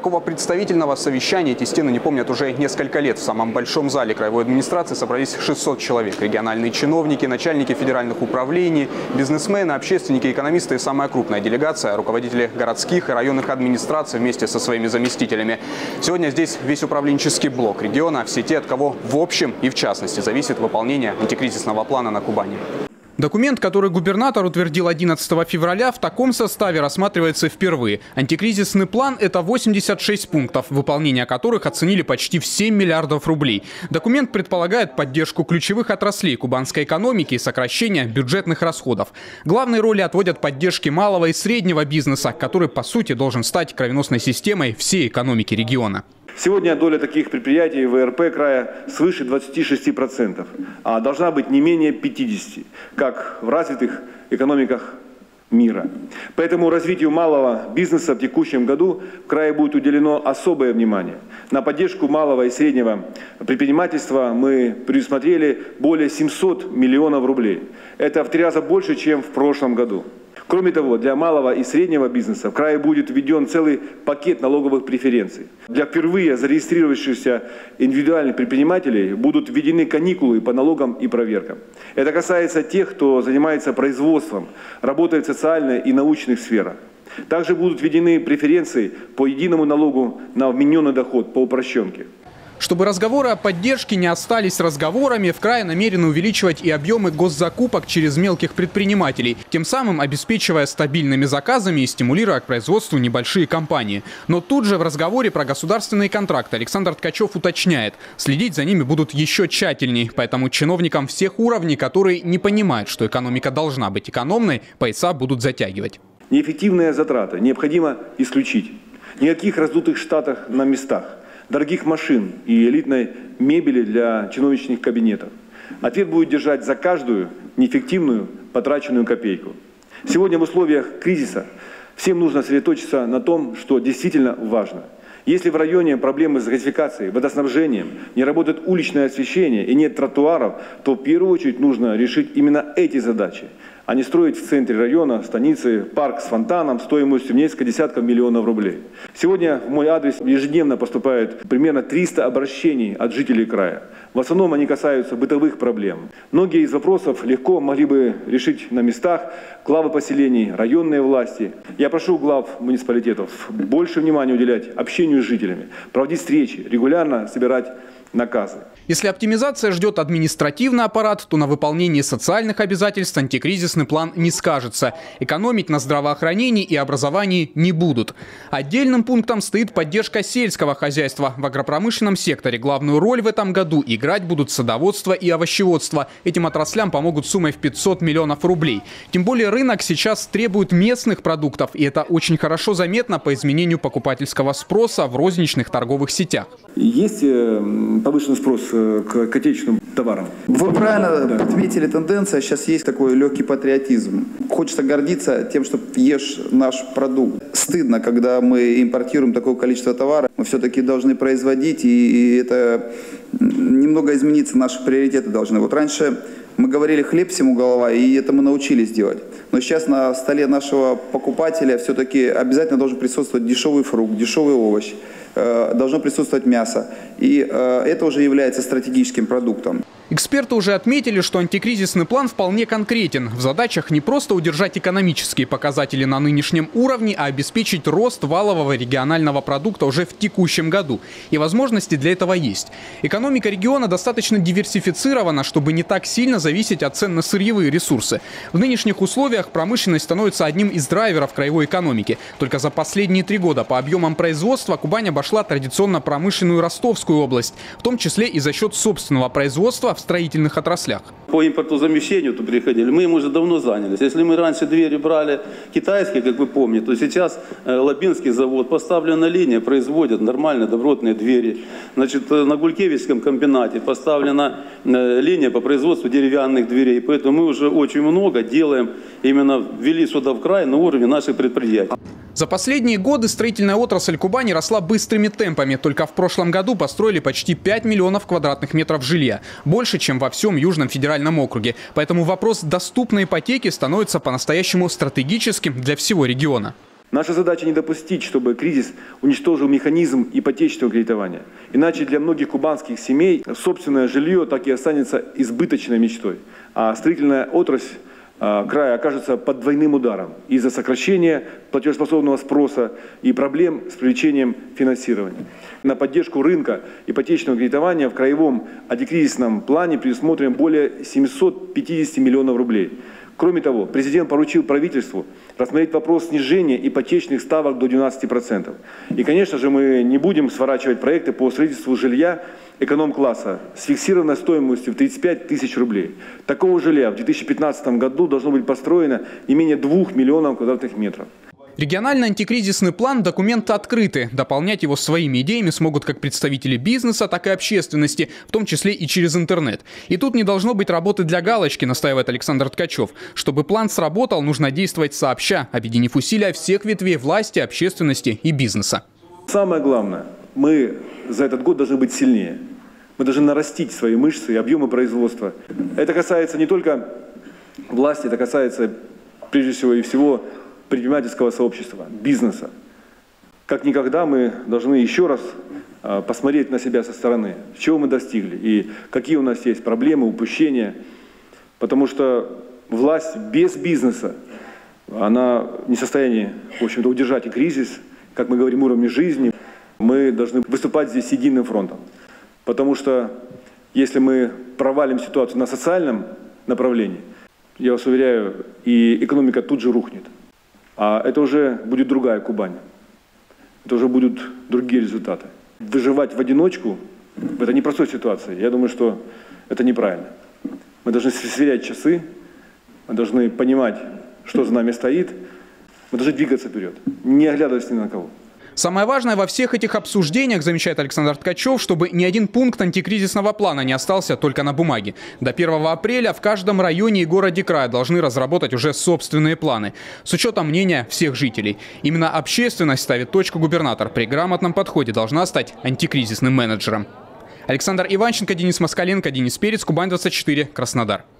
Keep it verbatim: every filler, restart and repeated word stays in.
Такого представительного совещания эти стены не помнят уже несколько лет. В самом большом зале краевой администрации собрались шестьсот человек. Региональные чиновники, начальники федеральных управлений, бизнесмены, общественники, экономисты и самая крупная делегация – руководители городских и районных администраций вместе со своими заместителями. Сегодня здесь весь управленческий блок региона, все те, от кого в общем и в частности зависит выполнение антикризисного плана на Кубани. Документ, который губернатор утвердил одиннадцатого февраля, в таком составе рассматривается впервые. Антикризисный план – это восемьдесят шесть пунктов, выполнение которых оценили почти в семь миллиардов рублей. Документ предполагает поддержку ключевых отраслей кубанской экономики и сокращение бюджетных расходов. Главные роли отводят поддержке малого и среднего бизнеса, который, по сути, должен стать кровеносной системой всей экономики региона. Сегодня доля таких предприятий в вэ эр пэ края свыше двадцати шести процентов, а должна быть не менее пятидесяти процентов, как в развитых экономиках мира. Поэтому развитию малого бизнеса в текущем году в крае будет уделено особое внимание. На поддержку малого и среднего предпринимательства мы предусмотрели более семисот миллионов рублей. Это в три раза больше, чем в прошлом году. Кроме того, для малого и среднего бизнеса в крае будет введен целый пакет налоговых преференций. Для впервые зарегистрировавшихся индивидуальных предпринимателей будут введены каникулы по налогам и проверкам. Это касается тех, кто занимается производством, работает в социальной и научных сферах. Также будут введены преференции по единому налогу на вмененный доход по упрощенке. Чтобы разговоры о поддержке не остались разговорами, в крае намерены увеличивать и объемы госзакупок через мелких предпринимателей, тем самым обеспечивая стабильными заказами и стимулируя к производству небольшие компании. Но тут же в разговоре про государственные контракты Александр Ткачев уточняет, следить за ними будут еще тщательней. Поэтому чиновникам всех уровней, которые не понимают, что экономика должна быть экономной, пояса будут затягивать. Неэффективные затраты необходимо исключить. Никаких раздутых штатов на местах, дорогих машин и элитной мебели для чиновничных кабинетов. Ответ будет держать за каждую неэффективную потраченную копейку. Сегодня в условиях кризиса всем нужно сосредоточиться на том, что действительно важно. Если в районе проблемы с газификацией, водоснабжением, не работает уличное освещение и нет тротуаров, то в первую очередь нужно решить именно эти задачи, а не строить в центре района, станицы, парк с фонтаном стоимостью в несколько десятков миллионов рублей. Сегодня в мой адрес ежедневно поступает примерно триста обращений от жителей края. В основном они касаются бытовых проблем. Многие из вопросов легко могли бы решить на местах главы поселений, районные власти. Я прошу глав муниципалитетов больше внимания уделять общению с жителями, проводить встречи, регулярно собирать наказы. Если оптимизация ждет административный аппарат, то на выполнении социальных обязательств антикризисный план не скажется. Экономить на здравоохранении и образовании не будут. Отдельным пунктом стоит поддержка сельского хозяйства. В агропромышленном секторе главную роль в этом году играть будут садоводство и овощеводство. Этим отраслям помогут суммой в пятьсот миллионов рублей. Тем более рынок сейчас требует местных продуктов, и это очень хорошо заметно по изменению покупательского спроса в розничных торговых сетях. Есть повышенный спрос к, к отечественным товарам. Вы правильно да. подметили тенденцию. Сейчас есть такой легкий патриотизм. Хочется гордиться тем, что ешь наш продукт. Стыдно, когда мы импортируем такое количество товара. Мы все-таки должны производить, и, и это немного изменится. Наши приоритеты должны. Вот раньше мы говорили хлеб всему голова, и это мы научились делать. Но сейчас на столе нашего покупателя все-таки обязательно должен присутствовать дешевый фрукт, дешевый овощ, э, должно присутствовать мясо. И э, это уже является стратегическим продуктом. Эксперты уже отметили, что антикризисный план вполне конкретен. В задачах не просто удержать экономические показатели на нынешнем уровне, а обеспечить рост валового регионального продукта уже в текущем году. И возможности для этого есть. Экономика региона достаточно диверсифицирована, чтобы не так сильно зависеть от цен на сырьевые ресурсы. В нынешних условиях промышленность становится одним из драйверов краевой экономики. Только за последние три года по объемам производства Кубань обошла традиционно промышленную Ростовскую область, в том числе и за счет собственного производства в строительных отраслях. По импортозамещению тут приходили, мы им уже давно занялись. Если мы раньше двери брали китайские, как вы помните, то сейчас Лабинский завод, поставлена линия, производят нормальные добротные двери. Значит, на Гулькевичском комбинате поставлена линия по производству деревянных дверей. Поэтому мы уже очень много делаем, именно ввели сюда в край на уровне наших предприятий. За последние годы строительная отрасль Кубани росла быстрыми темпами. Только в прошлом году построили почти пять миллионов квадратных метров жилья. Больше, чем во всем Южном федеральном округе. Поэтому вопрос доступной ипотеки становится по-настоящему стратегическим для всего региона. Наша задача не допустить, чтобы кризис уничтожил механизм ипотечного кредитования. Иначе для многих кубанских семей собственное жилье так и останется избыточной мечтой. А строительная отрасль края окажется под двойным ударом из-за сокращения платежеспособного спроса и проблем с привлечением финансирования. На поддержку рынка ипотечного кредитования в краевом антикризисном плане предусмотрено более семисот пятидесяти миллионов рублей. Кроме того, президент поручил правительству рассмотреть вопрос снижения ипотечных ставок до двенадцати процентов. И, конечно же, мы не будем сворачивать проекты по строительству жилья эконом-класса с фиксированной стоимостью в тридцать пять тысяч рублей. Такого жилья в две тысячи пятнадцатом году должно быть построено не менее двух миллионов квадратных метров. Региональный антикризисный план – документ открытый. Дополнять его своими идеями смогут как представители бизнеса, так и общественности, в том числе и через интернет. И тут не должно быть работы для галочки, настаивает Александр Ткачев. Чтобы план сработал, нужно действовать сообща, объединив усилия всех ветвей власти, общественности и бизнеса. Самое главное, мы за этот год должны быть сильнее. Мы должны нарастить свои мышцы и объемы производства. Это касается не только власти, это касается прежде всего и всего предпринимательского сообщества, бизнеса. Как никогда мы должны еще раз посмотреть на себя со стороны, чего мы достигли и какие у нас есть проблемы, упущения. Потому что власть без бизнеса, она не в состоянии, в общем-то, удержать и кризис, как мы говорим, уровень жизни. Мы должны выступать здесь единым фронтом. Потому что если мы провалим ситуацию на социальном направлении, я вас уверяю, и экономика тут же рухнет. А это уже будет другая Кубань. Это уже будут другие результаты. Выживать в одиночку в этой непростой ситуации, я думаю, что это неправильно. Мы должны сверять часы, мы должны понимать, что за нами стоит, мы должны двигаться вперед, не оглядываясь ни на кого. Самое важное во всех этих обсуждениях, замечает Александр Ткачев, чтобы ни один пункт антикризисного плана не остался только на бумаге. До первого апреля в каждом районе и городе края должны разработать уже собственные планы, с учетом мнения всех жителей. Именно общественность ставит точку, губернатор при грамотном подходе должна стать антикризисным менеджером. Александр Иванченко, Денис Москаленко, Денис Перец, Кубань двадцать четыре, Краснодар.